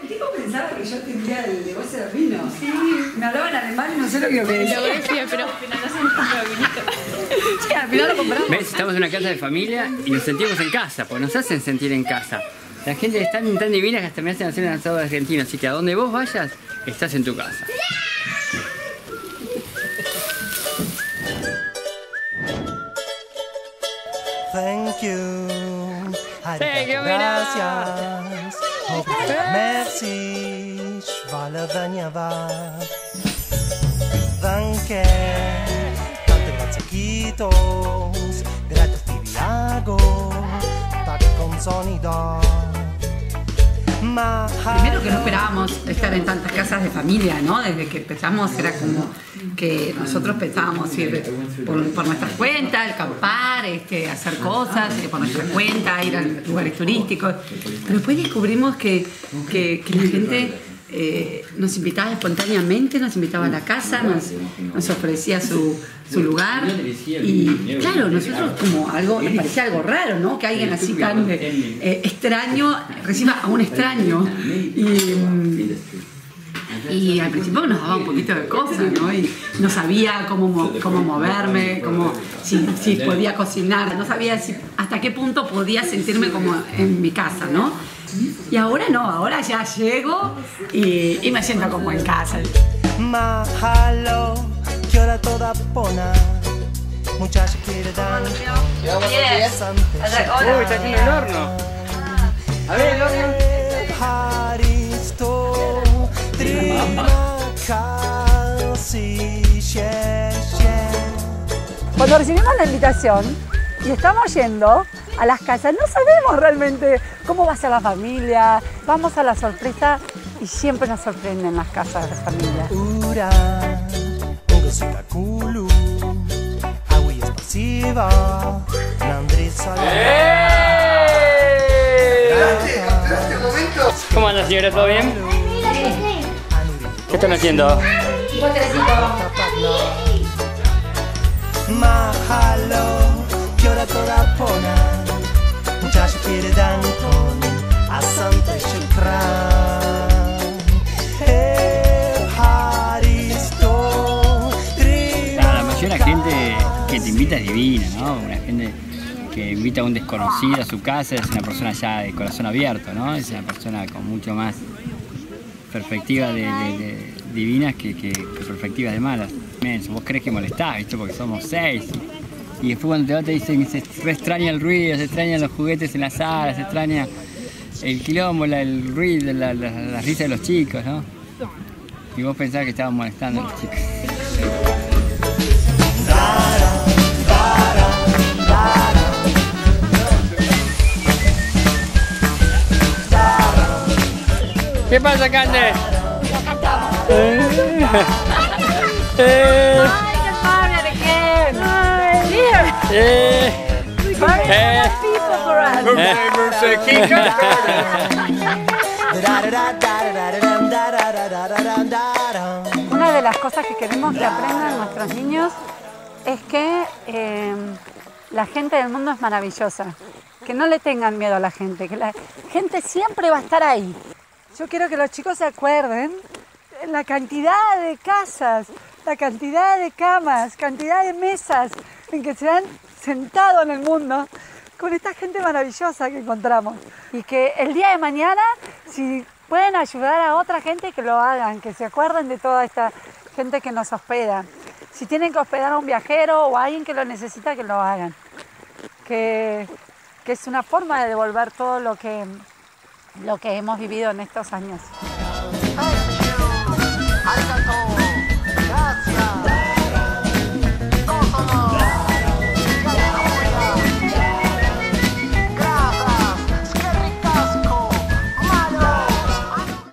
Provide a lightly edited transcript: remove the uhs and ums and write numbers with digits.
El tipo pensaba que yo tendría el negocio de vino. Sí. Me hablaba en alemán y no sé lo que me decía. Lo decía, pero al final no se me compró vinito. Sí, al final lo compramos. ¿Ves? Estamos en una casa de familia y nos sentimos en casa, porque nos hacen sentir en casa. La gente es tan divina que hasta me hacen hacer un asado argentino, así que a donde vos vayas, estás en tu casa. Thank you. Thank you, Gracias. Merci. Shvalabanyava. Danke. Tante grazie kitos. Gratis ti viago. Tak con sonido. Primero que no esperábamos estar en tantas casas de familia, ¿no? Desde que empezamos era como que nosotros pensábamos ir por nuestra cuenta, acampar, hacer cosas, por nuestra cuenta, ir a lugares turísticos. Pero después descubrimos que la gente nos invitaba espontáneamente, nos invitaba a la casa, nos ofrecía su lugar y claro, nosotros como algo, nos parecía algo raro, ¿no? Que alguien así tan extraño reciba a un extraño y al principio nos daba un poquito de cosa, ¿no? Y no sabía cómo moverme, si podía cocinar, no sabía hasta qué punto podía sentirme como en mi casa, ¿no? Y ahora no, ahora ya llego y me siento como en casa. Mahalo, que ahora toda pona. Muchacha quiere dar. Uy, está haciendo el horno. A ver, el horno. Cuando recibimos la invitación y estamos yendo a las casas, no sabemos realmente cómo va a ser la familia, vamos a la sorpresa y siempre nos sorprenden las casas de familia. ¿Cómo anda, señora? ¿Todo bien? ¿Qué están haciendo? Un potrecito. Mahalo, que ahora toda pona. Muchacha quiere dar a Santa Shukran. La mayoría de la gente que te invita es divina, ¿no? Una gente que invita a un desconocido a su casa es una persona ya de corazón abierto, ¿no? Es una persona con mucho más perspectivas de divinas que perspectivas de malas. Vos crees que molestás, ¿viste? Porque somos 6. Y después cuando te vas te dicen que se extraña el ruido, se extrañan los juguetes en la sala, se extraña el quilombo, el ruido, la risa de los chicos, ¿no? Y vos pensabas que estaban molestando a los chicos. ¿Qué pasa, Cande? Una de las cosas que queremos que aprendan nuestros niños es que la gente del mundo es maravillosa, que no le tengan miedo a la gente, que la gente siempre va a estar ahí. Yo quiero que los chicos se acuerden de la cantidad de casas, la cantidad de camas, cantidad de mesas en que se han sentado en el mundo con esta gente maravillosa que encontramos. Y que el día de mañana, si pueden ayudar a otra gente, que lo hagan, que se acuerden de toda esta gente que nos hospeda. Si tienen que hospedar a un viajero o a alguien que lo necesita, que lo hagan. Que es una forma de devolver todo lo que hemos vivido en estos años.